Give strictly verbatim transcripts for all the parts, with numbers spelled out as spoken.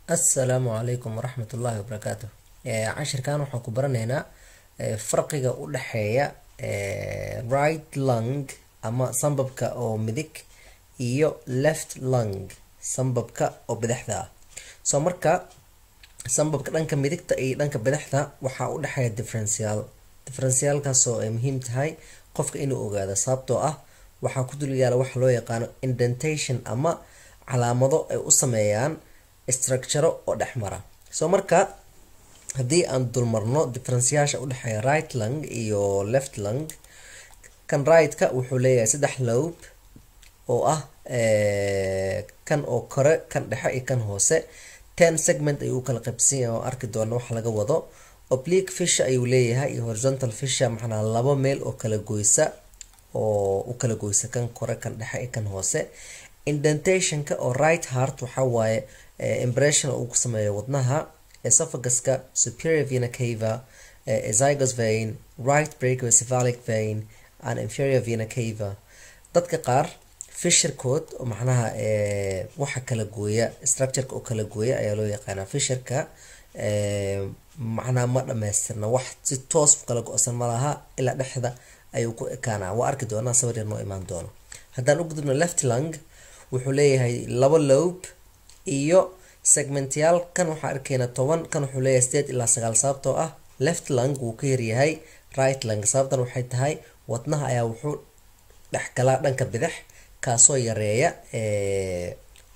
السلام عليكم ورحمة الله وبركاته. عشر كان waxaan ku baranaynaa farqiga u dhaxeeya right lung ama sambabka oo midig iyo left lung sambabka oo bidixda ah. soo marka sambabka dhanka midigta iyo dhanka bidixda waxa u dhaxeeya differential differential kaas oo ay muhiim tahay qofka inuu ogaado sababtoo ah waxa ku dul yaala wax loo yaqaan indentation ama calaamado ay u sameeyaan structure oo dhaxmara. soo marka hadii aan dul marno differentiation u dhaxeeya right lung iyo left lung, kan right ka wuxuu leeyahay saddex lobe oo ah ee kan oo kore, kan dhexe iyo kan hoose. ten segment ayuu kala qaybsan yahay oo arki doona wax laga wado. oblique fissure ayuu leeyahay iyo horizontal fissure, macnaa laba meel oo kala goysa oo u kala goysa kan kore, kan dhexe iyo kan hoose. indentation ka oo right heart waxa waaye impression uu ku sameeyo wadnaha, esophagus-ka, superior vena cava, esophagus vein, right brachiocephalic vein and inferior vena cava. dadka qaar fissure code oo macnaha ee waxa kala gooya structure-ka oo kala gooya ayaa loo yaqaanaa fissure-ka. ee macnaha ma dhameystirna wax si toos u kala go'san malaha ila dhexda ayuu ku ekaanaa. waa arki doonaa sawir noo imaan doono. haddaan u gudubno left lung, wuxuu leeyahay laba lobe iyo segmential. kan waxa arkeena toban, kan wuxuu leeyahay sideed ilaa sagaal. sababtoo ah left lung wuu ka yar yahay right lung. sababtan waxay tahay wadnaha ayaa wuxuu dhex galaa dhanka bidix, kaasoo yareeya ee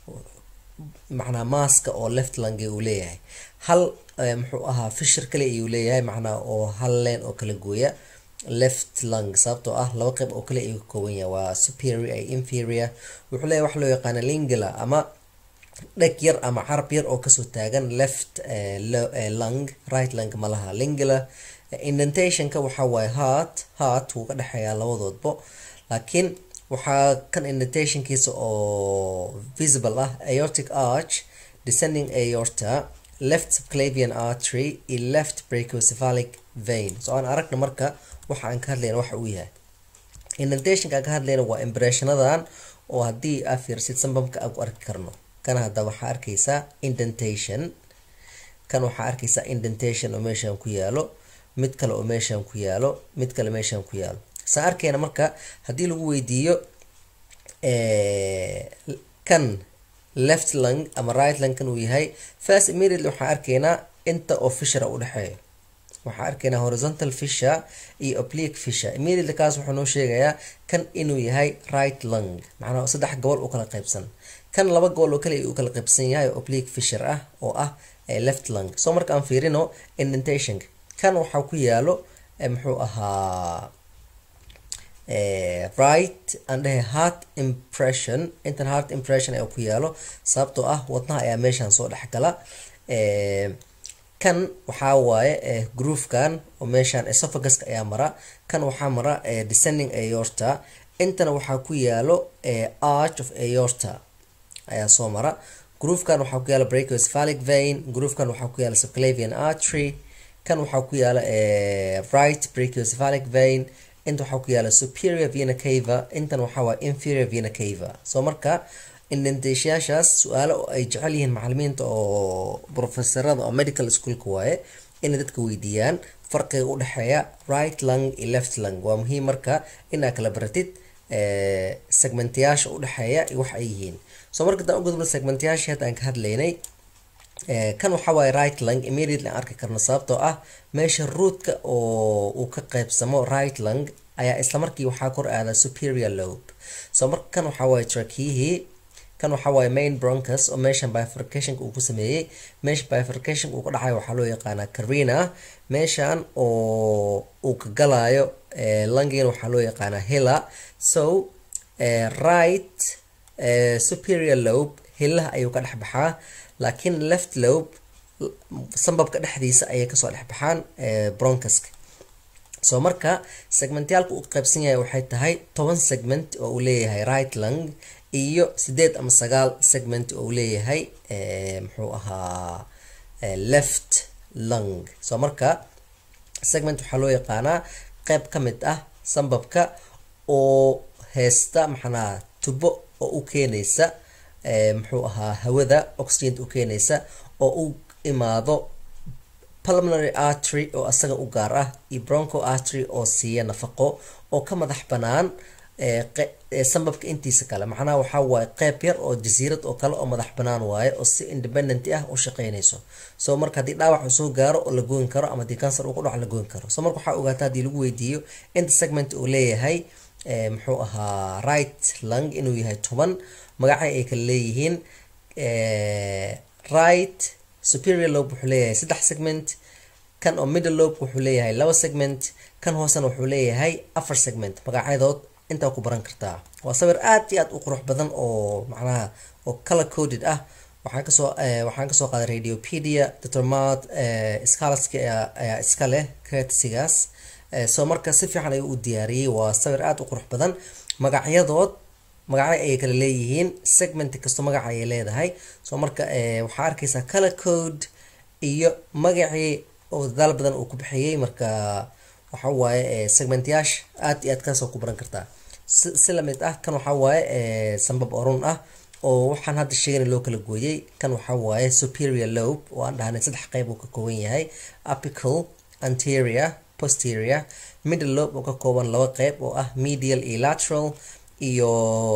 macnaa maaska oo left lung uu leeyahay. hal muxuu ahaa fissure kale ayuu leeyahay, macnaa oo hal leen oo kala gooya left lung. sababtoo ah laba qayb oo kale ayuu ka kooban yahay, waa superior iyo inferior. wuxuu leeyahay wax loo yaqaan lingula ama dheg yar ama carab yar oo kasoo taagan left lung. right lung ma laha lingula. indentation ka waxa waaye heart heart wuu ka dhexeeyaa labadoodba, laakiin waxaa kan indentation kiisa oo visible ah aortic arch, descending aorta, left subclavian artery iyo left brachiocephalic vein. so aan aragna marka waxa aan ka hadlayna waxa uu yahay indentation ka ka hadlayna waa impressionadan oo hadii aad fiirsid sambabka aad ku arki karno. kan hadda waxa arkaysaa indentation, kan waxa arkaysaa indentation oo meeshan ku yaalo, mid kale oo meeshan ku yaalo, mid kale meeshan ku yaalo. sa arkayna marka hadii lagu weydiiyo ee kan left lung ama right lung kan uu yahay, first immediately waxa arkaynaa inta oo fissure u dhaxeeyo. waxa arkaynaa horizontal fissure iyo oblique fissure. immediately kaas wuxuu noo sheegayaa kan inuu yahay right lung, macnaha saddex gobol oo kala qaybsan. kan laba gobol oo kale uu kala qaybsan yahay oblique fissure ah oo ah left lung. soo marka aan fiirino indentation, kan waxa ku yaalo muxuu ahaa ee right and heart impression. intan heart impression ay ku yaalo sababtoo ah wadnaha ayaa meeshan soo dhex gala. ee kan waxa waaye groove kan oo meeshan esophagus ayaa mara. kan waxa mara descending aorta. intana waxa ku yaalo arch of aorta ayaa soo mara. groove kan waxa ku yaala brachiocephalic vein, groove kan waxa ku yaala subclavian artery, kan waxa ku yaala right brachiocephalic vein, inta waxa ku yaala superior vena cava, intan waxa waa inferior vena cava. soo marka indentationaas su'aalo ay jecel yihiin macallimiinta oo professorada oo medical school ka waaye in dadka weydiiyaan farqiga u dhaxeeya right lung iyo left lung. waa muhiim marka inaad kala baratid ee segmentiyaasha u dhaxeeya iyo wax ay yihiin. soo marka daan u gudubno segmentiyaasha hadda aan ka hadlaynay, ee kan waxa waaye right lung. immediately aan arki karno sababtoo ah meesha root-ka oo uu ka qaybsamo right lung ayaa isla markii waxaa kor aada superior lobe. soo marka kan waxa waaye trachea, kan waxa waaye main bronchus oo meeshan bifurcation uu ku sameeyay. meesha bifurcation uu ka dhaxay waxa loo yaqaanaa carina. meeshan oo uu ka galayo ee lungina waxa loo yaqaanaa hila. so ee right ee superior lobe hilaha ayuu ka dhex baxaa, laakiin left lobe sambabka dhexdiisa ayay kasoo dhex baxaan ee bronchus-ka. soo marka segmentyalka uu qaybsan yahay waxay tahay toban segment oo uu leeyahay right lung iyo sideed ama sagaal segment oo uu leeyahay ee muxuu ahaa left lung. soo marka segment waxa loo yaqaanaa qayb ka mid ah sambabka oo heesta maxnaa tubo oo u keenaysa muxuu ahaa hawada oxygen u keenaysa oo u imaado pulmonary artery oo asaga u gaar ah iyo broncho artery oo siiya nafaqo oo ka madax banaan sambabka intiisa kale macnaha waxaa waaye qeyb yar oo jasiirad oo kale oo madax banaan waaye oo si independent ah u shaqeynayso soo marka haddii dhaawac uu soo gaaro oo la goyn karo ama haddii cancer uu ku dhaco la goyn karo soo marka waxaa ogaataa haddii lagu weydiiyo inta segment uu leeyahay muxuu ahaa right lung inuu yahay toban magacay ay kala leeyihiin right superior lobe wuxuu leeyahay saddex segment kan oo middle lobe wuxuu leeyahay laba segment kan hoosena wuxuu leeyahay afar segment magacyadood inta ku baran kartaa waa sawir aad iyo aad u qurux badan oo macnaha oo color coded ah waxaan ka soo waxaan ka soo qaaday Radiopedia Doctor Maad Scholars-ka ayaa iska leh creatigaas soo marka si fiican ayuu u diyaariyay waa sawir aad u qurux badan magacyadood magacyo ay kala leeyihiin segment kasta magac ay leedahay soo marka waxaa arkaysaa color code iyo magacii oo dal badan uu ku bixiyay marka waxa waaye segmentyaasha aad iyo aad ka soo ku baran kartaa si la mid ah kan waxa waaye sambab orun ah oo waxaan hadda sheegay loo kala gooyay kan waxa waaye superior lobe oo aan dhahnay saddex qayb uu ka kooban yahay apical anterior posterior middle lobe oo ka kooban laba qayb oo ah medial iyo lateral iyo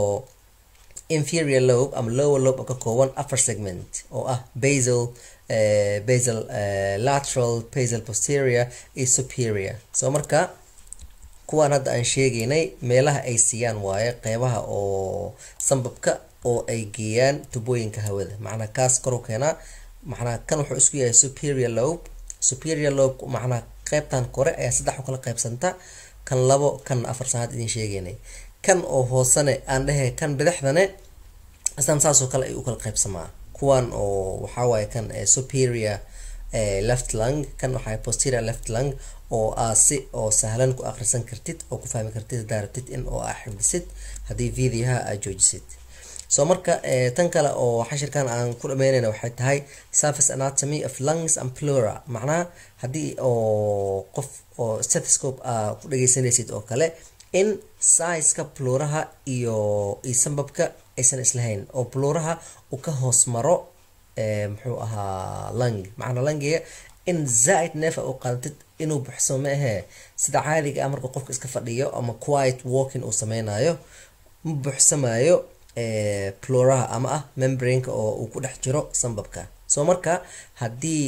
inferior lobe ama lower lobe oo ka kooban afar segment oo ah basal uh, basal uh, lateral basal posterior iyo superior soo marka kuwaan hadda aan sheegaynay meelaha ay siiyaan waaye qaybaha oo sambabka oo ay geeyaan tubooyinka hawada macna kaas kor u keena macna kan wuxuu isku yahay superior lobe superior lobe macna qaybtan kore ayaa saddex u kala qaybsanta kan labo kan afar sanaad idin sheegaynay kan oo hoosane aan dhahay kan bidixdane astaan saasoo kale ay u kala qaybsamaa kuwan oo waxa waaye kan superior left lung kan waxa posterior left lung oo aasi oo sahlan ku akhrisan kartid oo ku fahmi kartid daartid in oo ah xifdisid hadii videoha aad joojisid soo marka tan kale oo xashirkan aan ku dhameynayna waxay tahay surface anatomy of lungs and pleura macnaha hadii oo qof oo stethoscope ah ku dhageysanaysid oo kale in size-ka pleuraha iyo sambabka aysan islahayn oo pleuraha uu ka hoos maro muxuu ahaa lung macna lungiga in zaid neef u qaadid inuu buxso ma aha sida caadiga ah marka qofka iska fadhiyo ama quiet walking uu sameynayo ma buxsamayo ee pleuraha ama ah membrane-ka oo uu ku dhex jiro sambabka soo marka hadii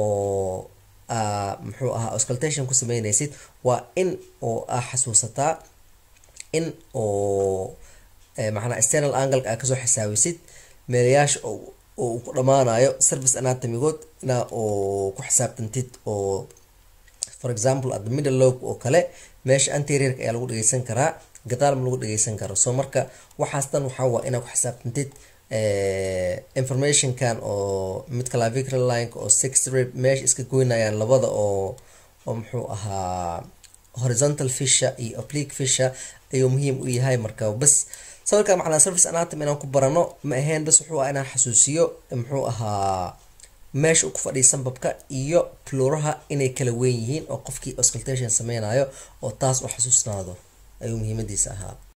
oo ah muxuu ahaa auscultation ku sameynaysid waa in oo ah xasuusataa in oo macna external angle ka soo xisaabisid meelayaasha oo oo ku dhamaanayo surface anatomy-good ina oo ku xisaabtantid oo for example at the middle lobe oo kale meesha anterior ayaa lagu dhageysan karaa gadaal ma lagu dhageysan karo soo marka waxaas tan waxa waa ina ku xisaabtantid ee information kan oo mid clavicular line oo six rib meesha iska goynayaan labada oo oo muxuu ahaa horizontal fissure iyo oblique fissure ayuu muhiim u yahay marka bas sawirka macna surface anatomy inaan ku barano ma ahayn bas wuxuu ah inaan xasuusiyo muxuu ahaa meesha uu ku fadhiyo sambabka iyo pleuraha inay kala weyn yihiin oo qofkii auscultation sameynayo oo taas u xasuusnaado ayuu muhiimadiisa ahaa